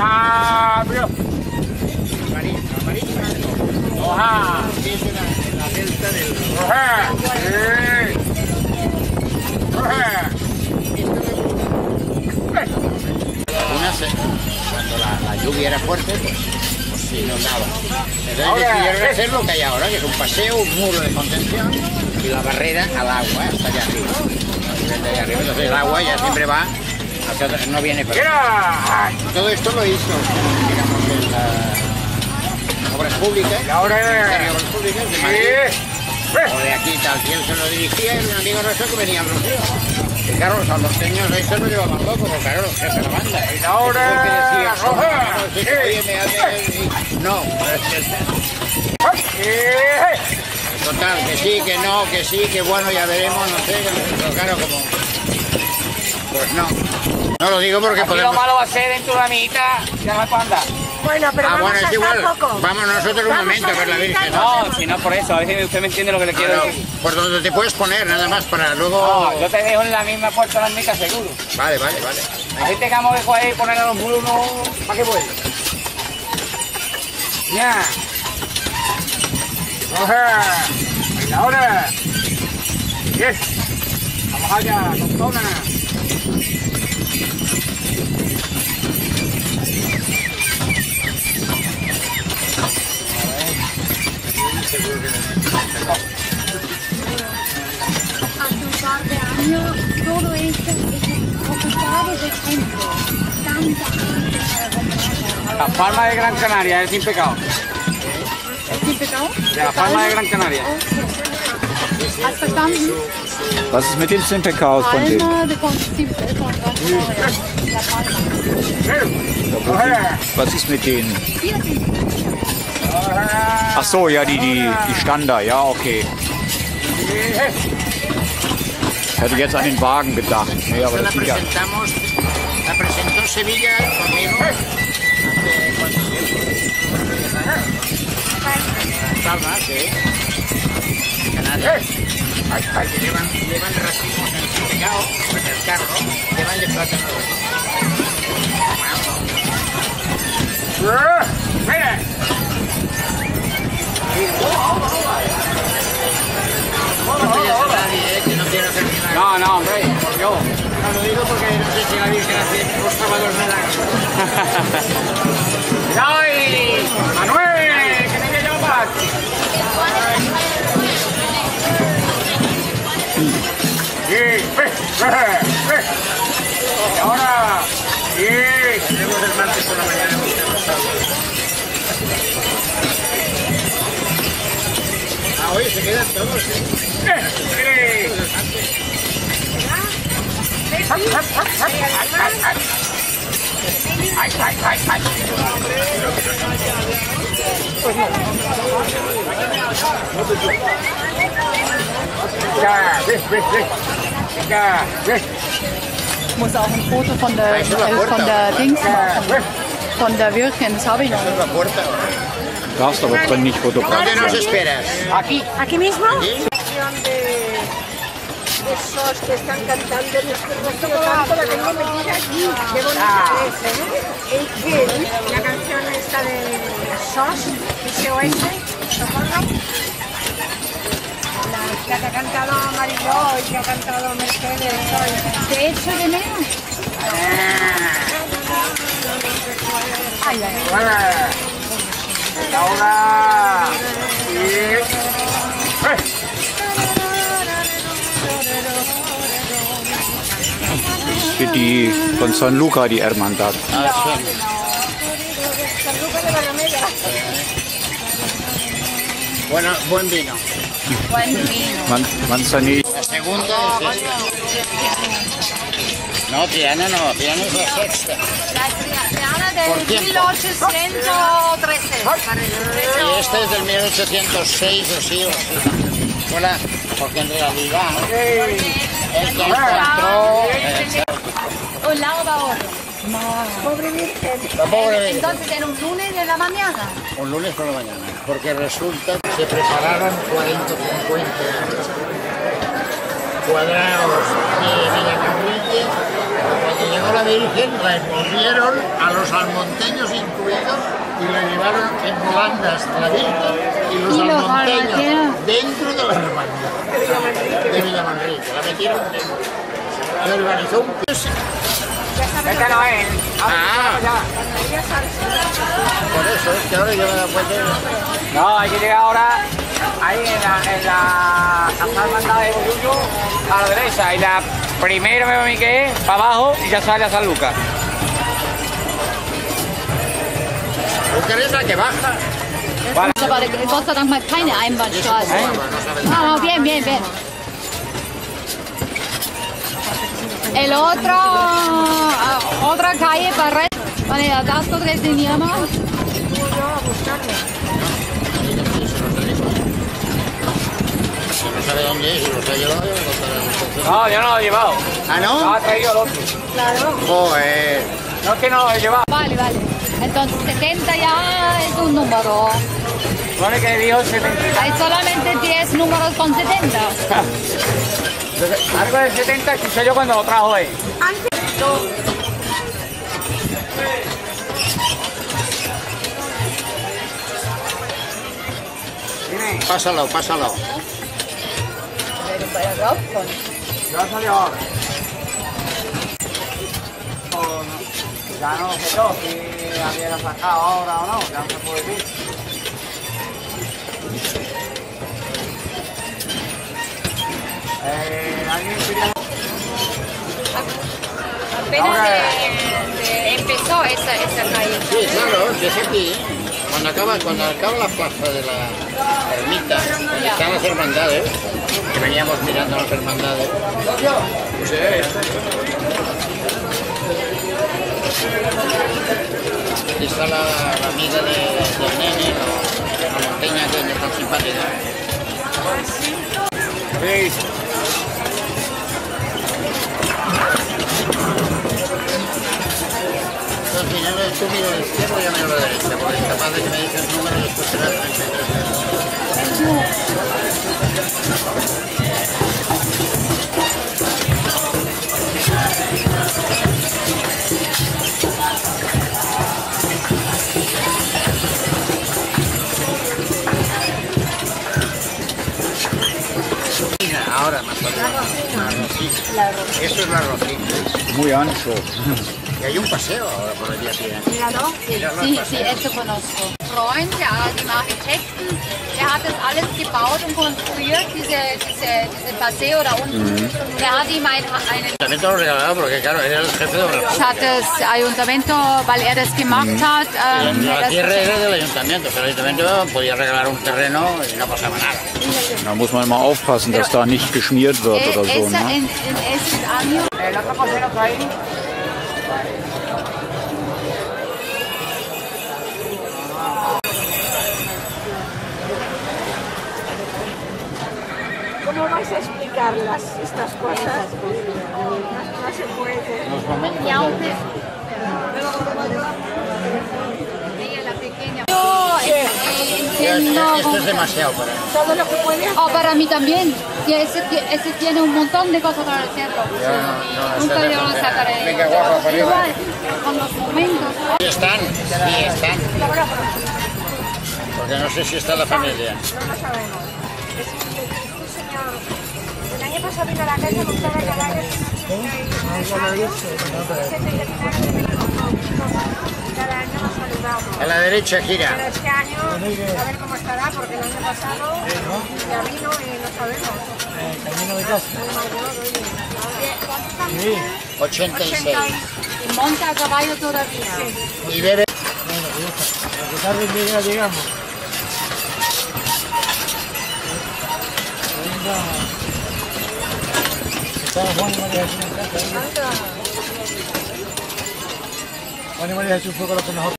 ¡Cambio! Amarilla. ¡Roja! Es la delta del... ¡Roja! ¡Sí! ¡Roja! Cuando la lluvia era fuerte, pues se inundaba. Entonces decidieron hacer lo que hay ahora, que es un paseo, un muro de contención y la barrera al agua, hasta allá arriba. Desde allá arriba, entonces el agua ya siempre va, no viene por ahí. Todo esto lo hizo, digamos, en las obras públicas, obras públicas de Madrid, o de aquí tal, y él se lo dirigía, y un amigo nuestro que venía al Rocio. Y claro, los norteños ahí se lo llevaban loco, porque claro, los jefes de la banda. Y ahora, roja. No. Total, que sí, que no, que sí, que bueno, ya veremos, no sé, pero claro, como... Pues no. No lo digo porque podemos... Lo malo va a ser dentro de la mitad, ya no puedo andar. Bueno, pero vamos bueno, a es igual. poco. Vamos nosotros un momento a ver la Virgen. No, si no por eso, a ver si usted me entiende lo que le quiero decir. Por donde te puedes poner, nada más, para luego... No, yo te dejo en la misma puerta de la mica seguro. Vale. Así tengamos que coger y poner a los muros para que vuelva. Ya. Roja. Y ahora. Yes. Vamos allá, doctora. Hace un par de años todo esto es ocupado de gente. Tanta gente para comprar. Las Palmas de Gran Canaria, es sin pecado. ¿Es sin pecado? De Las Palmas de Gran Canaria. ¿Has verstanden? Was ist mit den Simpecaos von denen? Palma de Gran Canaria. La Palma. Was ist mit denen? Hier sind Ach so, ja, die standen da, ja, okay. Ich hätte jetzt an den Wagen gedacht. Nee, aber la das sind ja... presentó Sevilla conmigo hace cuánto tiempo. Palmas, sí. Canarias. Que llevan racimos en pecado, en el carro, llevan de plátano. ¡Mira! Que no quiero hacer nada. No, hombre, yo. No lo digo porque no sé si la Virgen hace los sábados de la... ¡Ay! ¡Manuel! ¡Que me llevo más! Y ahora, Tenemos el martes por la mañana buscando sábados. Oye, se quedan todos, Ich muss auch ein Foto von der Dings machen. Von der Virgen, das habe ich noch. La puerta. Du darfst aber drin nicht ¿Dónde fotografieren. nos esperas? aquí. ¿Aquí mismo? Esos que están cantando nuestro canto, la tengo metida aquí. Qué bonita es, ¿eh? La canción esta de SOS, Socorro. La que ha cantado Mariló y que ha cantado Mercedes. De hecho de menos. Ay, Ahora, Für die von San Luca, die Hermandad. Bueno, buen vino. buen vino. Manzanillo. La segunda es esta. No, Triana no, Triana es la sexta. La Por del tiempo. 1813. Y esta es del 1806 o sí, o así. Bueno, porque en realidad el que encontró... Un lado de ahora. Pobre Virgen. La pobre Virgen. Entonces era un lunes de la mañana. Un lunes por la mañana, porque resulta que se prepararon 40 o 50 cuadrados de la capilla. Cuando llegó la Virgen la envolvieron a los almonteños incluidos y la llevaron en volandas la Virgen y los almonteños dentro de la hermandad de Villamanrique. La metieron dentro. Se organizó un... Esta no es. Por eso es que ahora yo me da cuenta. No, hay que llegar ahora ahí en la hermandad de Rocio a la derecha. Y la primera me voy que es para abajo y ya sale a San Lucas. ¿Tú crees la que baja? Vale. Aber Gott sei Dank mal keine Einbahnstraße. Ah, bien, bien, bien. El otro, otra calle para vale, atasco que teníamos. No sabe dónde es, si los ha llevado. No, yo no lo he llevado. ¿Ah, no? Lo ha traído el otro. Claro. Joder. No es que no lo he llevado. Vale, vale. Entonces 70 ya es un número. Pone que dijo 70. Hay solamente 10 números con 70. Algo del 70 escuché yo cuando lo trajo él. Pásalo, pásalo. Ya salió ahora. Ya no sé yo si había sacado ahora o no, ya no se puede decir. ¿Alguien quería? Apenas empezó esa calle. Sí, claro, que es aquí. Cuando acaba la plaza de la ermita, donde están las hermandades, que veníamos mirando las hermandades. Aquí está la amiga del nene, la montaña que es tan simpática. Sí. Al final tú miro a la izquierda y yo miro a la derecha, porque es capaz de que me diga el número y después será 33. Ahora más o menos. La Rosina. Eso es la Rosina. Muy ancho. Y hay un paseo ahora por allí así. Míralo. Sí, sí, eso conozco. Freund, dem Architekten, der hat das alles gebaut und konstruiert, diese Paseo da unten. Der hat ihm El ayuntamiento lo regalaba porque, claro, era el jefe de obra. hat das Ayuntamiento, weil er das gemacht hat. La tierra era del ayuntamiento, pero el ayuntamiento podía regalar un terreno y no pasaba nada. Da muss man immer aufpassen, dass da nicht geschmiert wird oder so. Esa Ne? en esos años. El otro cosero que hay. ¿Cómo vais a explicarlas, estas cosas? No se puede. Los momentos Y aunque ella la pequeña. Yo entiendo. Esto es demasiado para mí. Todo lo que puede hacer. Oh, para mí también. Y ese tiene un montón de cosas para hacerlo. Nunca yo lo sacaré. Venga, guapa, para arriba. Igual, con los momentos. Sí están, sí están. Porque no sé si está la familia. No lo sabemos. Este señor, el año pasado vino a la casa, montaba caballos cada año nos saludamos. A la derecha gira. Pero este año, a ver cómo estará, porque el año pasado ya vino y no sabemos. Camino de casa. ¿Cuántos Sí. 86. Y monta a caballo todavía. Y bebe. Bueno, ya está. A que tarde llega, llegamos. Venga. Está Juan y María Jesús en casa. Juan y María Jesús fue con los que mejor.